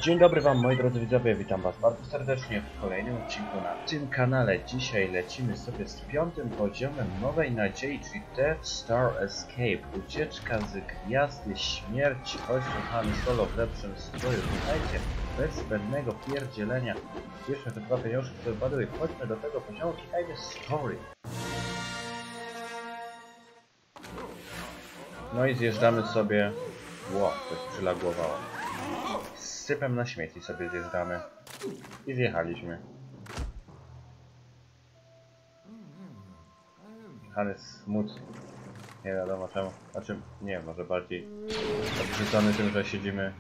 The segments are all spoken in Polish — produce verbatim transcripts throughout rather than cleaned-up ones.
Dzień dobry wam, moi drodzy widzowie, witam was bardzo serdecznie w kolejnym odcinku na tym kanale. Dzisiaj lecimy sobie z piątym poziomem Nowej Nadziei, czyli Death Star Escape. Ucieczka z Gwiazdy Śmierci. Chodź, kochany solo w lepszym stroju. Słuchajcie, bez zbędnego pierdzielenia. Bierzmy te dwa pieniążki, które padły i chodźmy do tego poziomu i dajmy story. No i zjeżdżamy sobie... Ło, coś przylagłowało. Z sypem na śmieci sobie zjeżdżamy. I zjechaliśmy. Hannes smutny. Nie wiadomo czemu. Znaczy, nie, może bardziej odrzucony tym, że siedzimy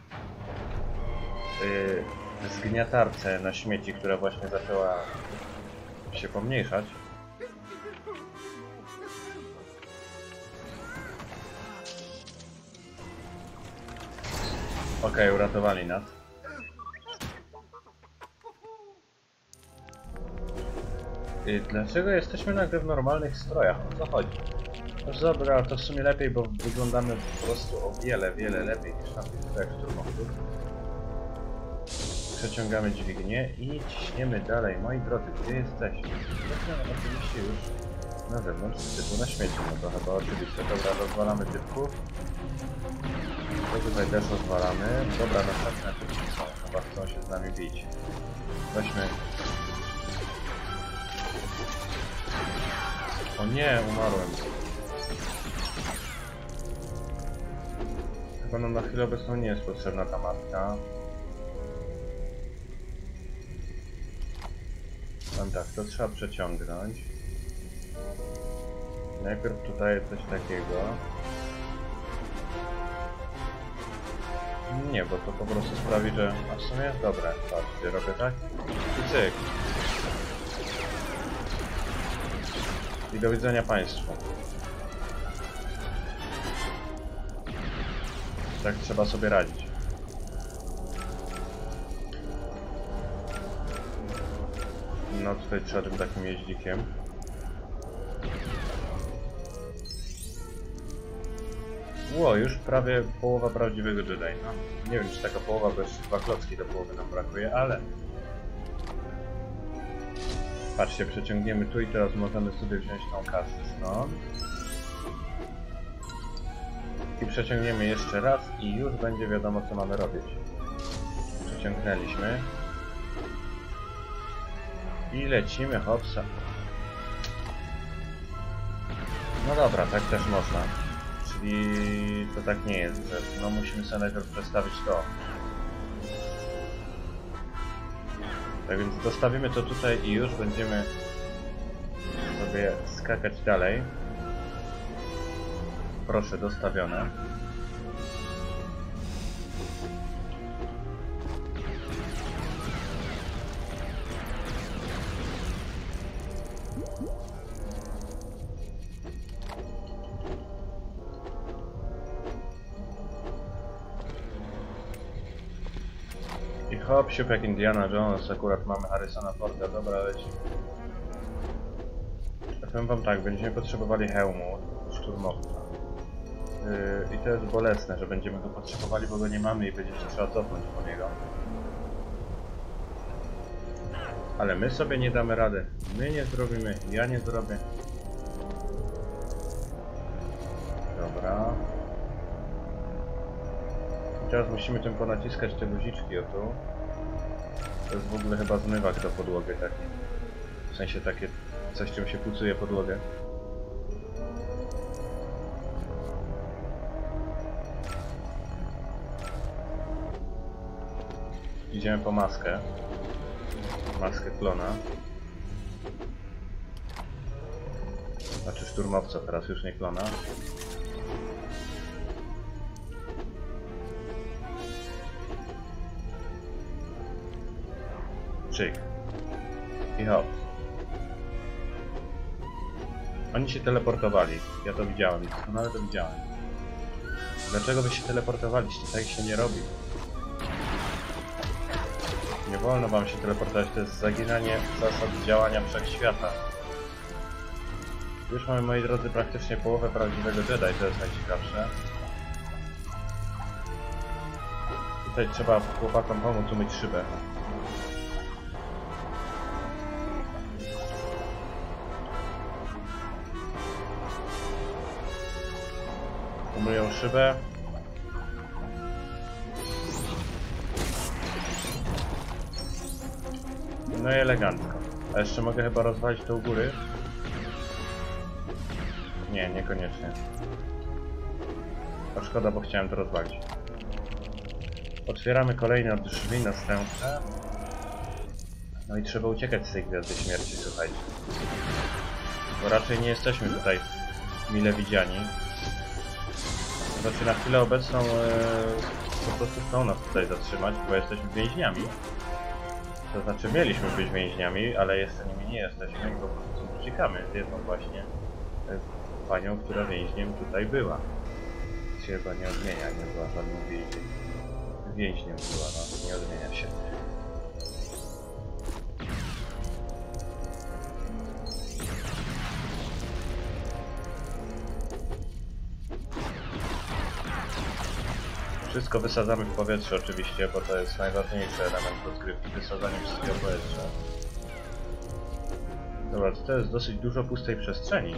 yy, w zgniatarce na śmieci, która właśnie zaczęła się pomniejszać. Okej, okay, uratowali nas. I dlaczego jesteśmy nagle w normalnych strojach? O co chodzi? No dobra, to w sumie lepiej, bo wyglądamy po prostu o wiele, wiele lepiej niż na tych strojach szturmowych. Przeciągamy dźwignię i ciśniemy dalej. Moi drodzy, gdzie jesteśmy? Jesteśmy oczywiście już na zewnątrz, typu na śmieci, no to chyba oczywiście. Dobra, rozwalamy typków. To tutaj też rozwalamy. Dobra, następne typki są, chyba chcą się z nami bić. Weźmy. O nie, umarłem. Chyba nam na chwilę obecną nie jest potrzebna ta matka. Tam tak, to trzeba przeciągnąć. Najpierw tutaj coś takiego. Nie, bo to po prostu sprawi, że... A w sumie jest dobre. Patrzcie, robię tak. I cyk. I do widzenia państwu. Tak trzeba sobie radzić. No tutaj trzeba tym takim jeździkiem. Ło, już prawie połowa prawdziwego Jedi, no. Nie wiem, czy taka połowa, bo jeszcze dwa klocki do połowy nam brakuje, ale... Patrzcie, przeciągniemy tu i teraz możemy sobie wziąć tą kasę stąd. I przeciągniemy jeszcze raz i już będzie wiadomo, co mamy robić. Przeciągnęliśmy. I lecimy, hopsa. No dobra, tak też można. I to tak nie jest, że no musimy sobie najpierw przestawić to. Tak więc dostawimy to tutaj i już będziemy sobie skakać dalej. Proszę, dostawione. I hop, siup jak Indiana Jones, akurat mamy Harrisona Forda, dobra, leci. Ja powiem wam tak, będziemy potrzebowali hełmu szturmowca. Yy, I to jest bolesne, że będziemy go potrzebowali, bo go nie mamy i będzie się trzeba cofnąć po niego. Ale my sobie nie damy rady. My nie zrobimy, ja nie zrobię. Dobra. Teraz musimy tym ponaciskać te guziczki o tu. To jest w ogóle chyba zmywak do podłogi taki. W sensie takie coś, czym się pucuje podłogę. Idziemy po maskę. Maskę klona. Znaczy szturmowca, teraz już nie klona. Czyk. I hop. Oni się teleportowali. Ja to widziałem. Doskonale to widziałem. Dlaczego wy się teleportowaliście? Tak się nie robi. Nie wolno wam się teleportować. To jest zaginanie zasad działania wszechświata. Już mamy, moi drodzy, praktycznie połowę prawdziwego Jedi. To jest najciekawsze. Tutaj trzeba chłopakom pomóc umyć szybę. Umyją szybę. No i elegancko. A jeszcze mogę chyba rozwalić to u góry? Nie, niekoniecznie. A szkoda, bo chciałem to rozwalić. Otwieramy kolejne drzwi następne. No i trzeba uciekać z tej Gwiazdy Śmierci, słuchajcie. Bo raczej nie jesteśmy tutaj mile widziani. Znaczy na chwilę obecną e, po prostu chcą nas tutaj zatrzymać, bo jesteśmy więźniami. To znaczy mieliśmy być więźniami, ale jeszcze nimi nie jesteśmy i po prostu uciekamy z jedną właśnie e, panią, która więźniem tutaj była. Się chyba nie odmienia, nie była żadnym więźniem. Więźniem była, no, nie odmienia się. Wszystko wysadzamy w powietrze oczywiście, bo to jest najważniejszy element rozgrywki, wysadzanie wszystkiego w powietrze. Dobra, to jest dosyć dużo pustej przestrzeni.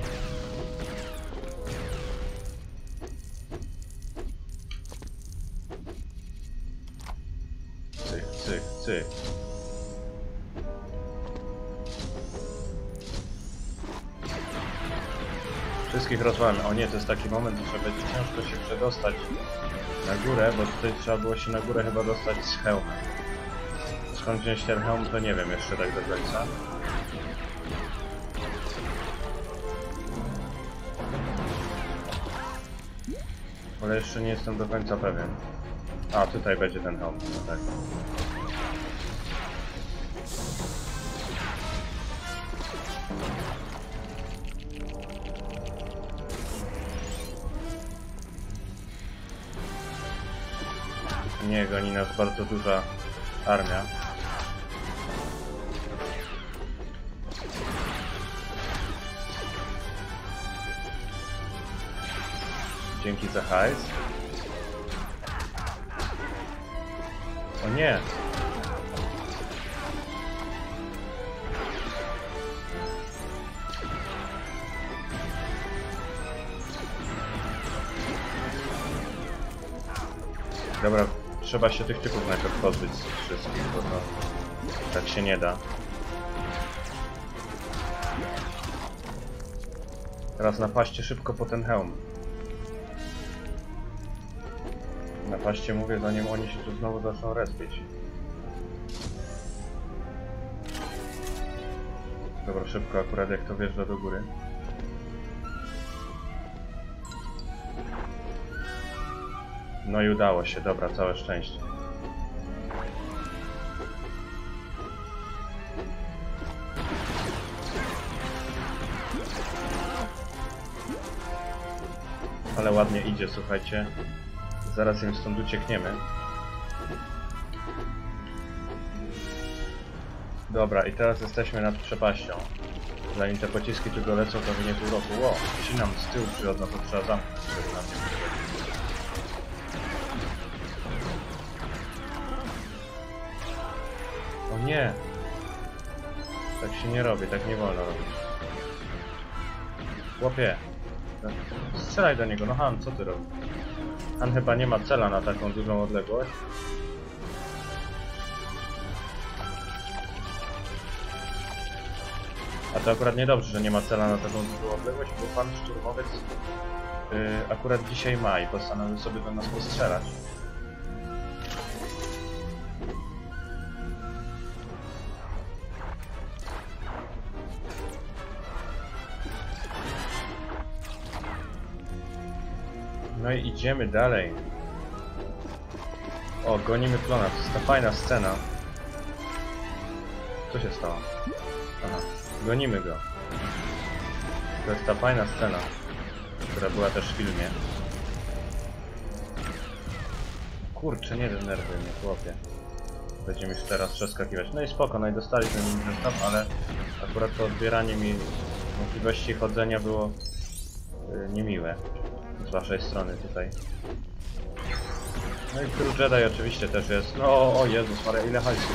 Cyk, cyk, cyk. Wszystkich rozwalamy. O nie, to jest taki moment, że będzie ciężko się przedostać na górę, bo tutaj trzeba było się na górę chyba dostać z hełmem. Skąd wziąć ten hełm, to nie wiem jeszcze tak do końca. Ale jeszcze nie jestem do końca pewien. A, tutaj będzie ten hełm, no tak. Nie, goni nas bardzo duża armia. Dzięki za hajs. O nie! Dobra, trzeba się tych typów najpierw pozbyć z wszystkich, bo to tak się nie da. Teraz napaście szybko po ten hełm. Napaście, mówię, zanim oni się tu znowu zaczną respić. Dobra, szybko, akurat jak to wjeżdża do góry. No i udało się, dobra, całe szczęście. Ale ładnie idzie, słuchajcie. Zaraz im stąd uciekniemy. Dobra, i teraz jesteśmy nad przepaścią. Zanim te pociski tu lecą, to minie pół roku. Ło, ci nam z tyłu przychodzą, to trzeba zamknąć, żeby nam nie przychodzić. O nie! Tak się nie robi, tak nie wolno robić. Chłopie! Strzelaj do niego, no Han, co ty robisz? Han chyba nie ma cela na taką dużą odległość. A to akurat niedobrze, że nie ma cela na taką dużą odległość, bo pan szturmowiec yy, akurat dzisiaj ma i postanowił sobie do nas postrzelać. No i idziemy dalej. O, gonimy klona, to jest ta fajna scena. Co się stało? Aha, gonimy go. To jest ta fajna scena, która była też w filmie. Kurczę, nie denerwuj mnie, chłopie. Będziemy już teraz przeskakiwać. No i spoko, no i dostaliśmy mi zestaw, ale akurat to odbieranie mi możliwości chodzenia było yy, niemiłe z waszej strony tutaj. No i True Jedi oczywiście też jest. No o Jezus Maria, ile hajsu.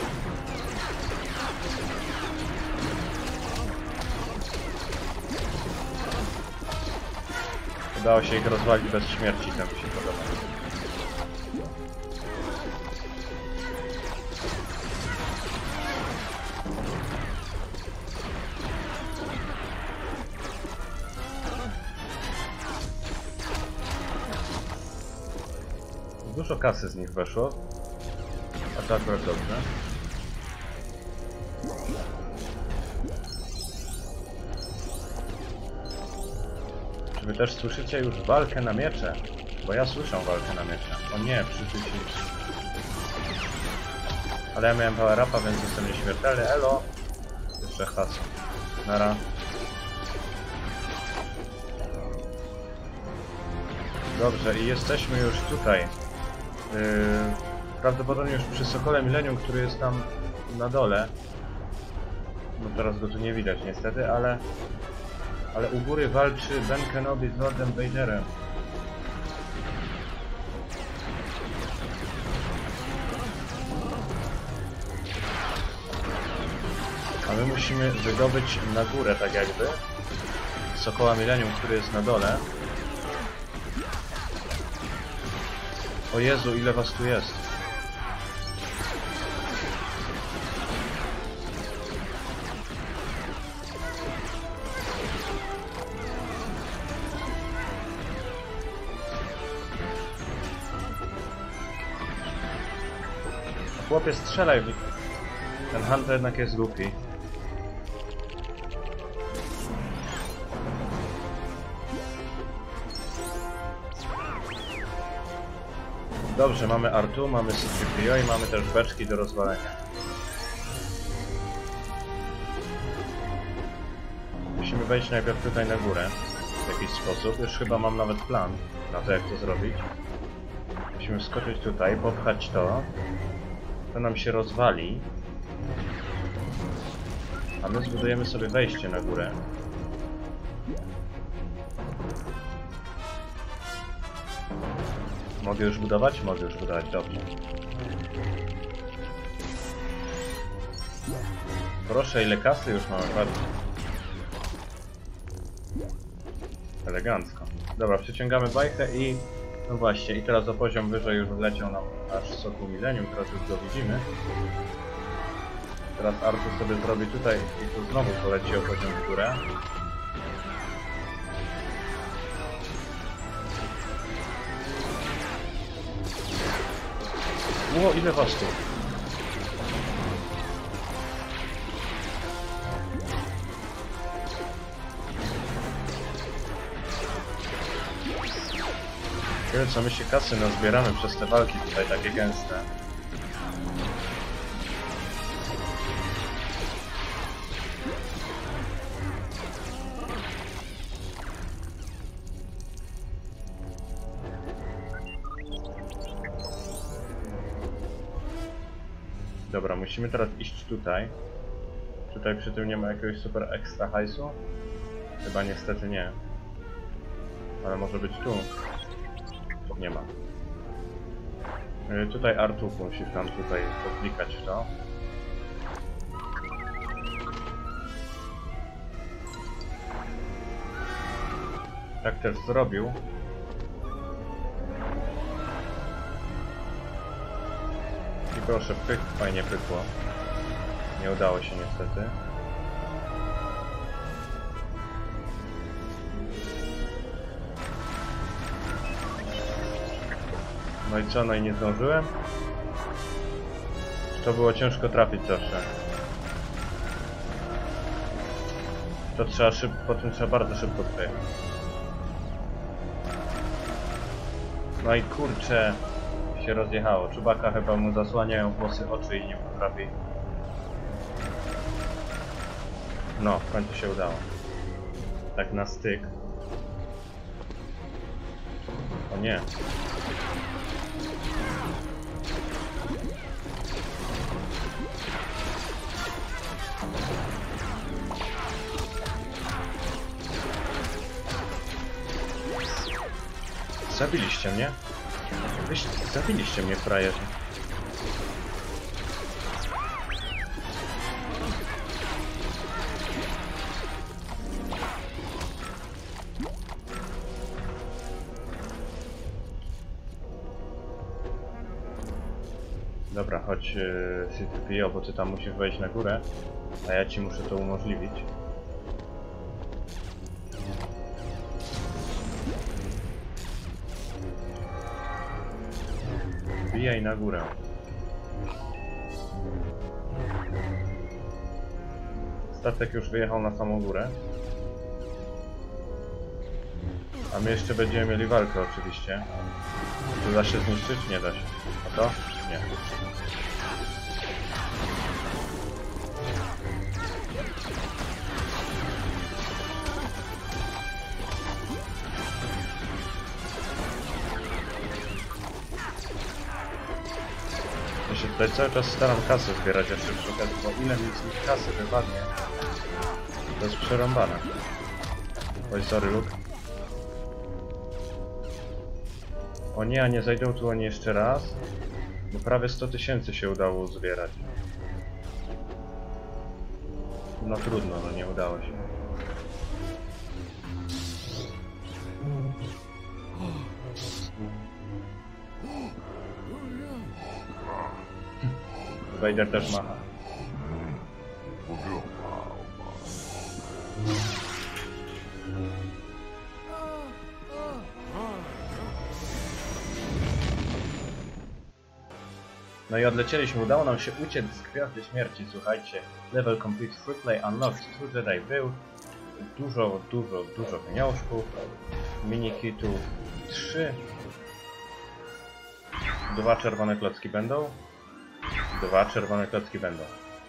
Udało się ich rozwalić bez śmierci, tam mi się podoba. Dużo kasy z nich weszło, a to akurat dobrze. Czy wy też słyszycie już walkę na miecze? Bo ja słyszę walkę na miecze. O nie, przyszły ci. Ale ja miałem power upa, więc jestem nieśmiertelny. Elo! Jeszcze hasło. Nara. Dobrze, i jesteśmy już tutaj. Yy, prawdopodobnie już przy Sokole Millennium, który jest tam na dole. No teraz go tu nie widać niestety, ale... Ale u góry walczy Ben Kenobi z Lordem Vaderem. A my musimy wydobyć na górę tak jakby Sokoła Millennium, który jest na dole. O Jezu, ile was tu jest? Chłopie, strzelaj. Ten Hunter jednak jest głupi. Dobrze, mamy R two, mamy C trzy P O i mamy też beczki do rozwalenia. Musimy wejść najpierw tutaj na górę w jakiś sposób. Już chyba mam nawet plan na to, jak to zrobić. Musimy wskoczyć tutaj, popchać to. To nam się rozwali. A my zbudujemy sobie wejście na górę. Mogę już budować? Mogę już budować, dobrze. Proszę, ile kasy już mamy, bardzo. Elegancko. Dobra, przyciągamy bajkę i... No właśnie, i teraz o poziom wyżej już wleciał nam aż Sokół Millennium, teraz już go widzimy. Teraz Artur sobie zrobi tutaj i tu znowu poleci o poziom w górę. Ło, ile was tu? Tyle co my się kasy nazbieramy przez te walki tutaj takie gęste. Dobra, musimy teraz iść tutaj. Tutaj przy tym nie ma jakiegoś super ekstra hajsu? Chyba niestety nie. Ale może być tu. Nie ma. Yy, tutaj Artur musi tam tutaj poklikać w to. Tak też zrobił. I proszę, pyk, fajnie pykło. Nie udało się niestety. No i co, no i nie zdążyłem? To było ciężko trafić zawsze. To trzeba szybko, potem trzeba bardzo szybko tutaj. No i kurczę, się rozjechało. Czubaka chyba mu zasłaniają włosy oczy i nie potrafi. No, w końcu się udało. Tak na styk. O nie. Zabiliście mnie? Wyś... Zabiliście mnie, frajerzy. Dobra, chodź yy, C trzy P O, bo ty tam musisz wejść na górę, a ja ci muszę to umożliwić. Wbijaj na górę. Statek już wyjechał na samą górę. A my jeszcze będziemy mieli walkę oczywiście. Czy da się zniszczyć? Nie da się. A to? Nie. Ja się tutaj cały czas staram kasę zbierać jeszcze przy okazji, bo ile mi z nich kasy wypadnie, to jest przerąbane. Oj, sorry, Luke. O nie, a nie zajdą tu oni jeszcze raz, bo prawie sto tysięcy się udało uzbierać. No trudno, no nie udało się. Vader też macha. No i odlecieliśmy, udało nam się uciec z Gwiazdy Śmierci, słuchajcie. Level complete, free play unlocked, tu Jedi był. Dużo, dużo, dużo pieniążków. Minikitów trzy. Dwa czerwone klocki będą. Dwa czerwone klocki będą.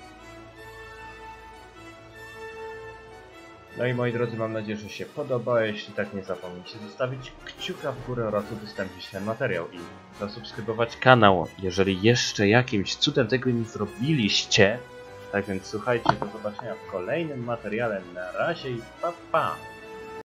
No i moi drodzy, mam nadzieję, że się podoba. Jeśli tak, nie zapomnijcie zostawić kciuka w górę oraz udostępnić ten materiał i zasubskrybować kanał, jeżeli jeszcze jakimś cudem tego nie zrobiliście. Tak więc słuchajcie, do zobaczenia w kolejnym materiale. Na razie i pa pa!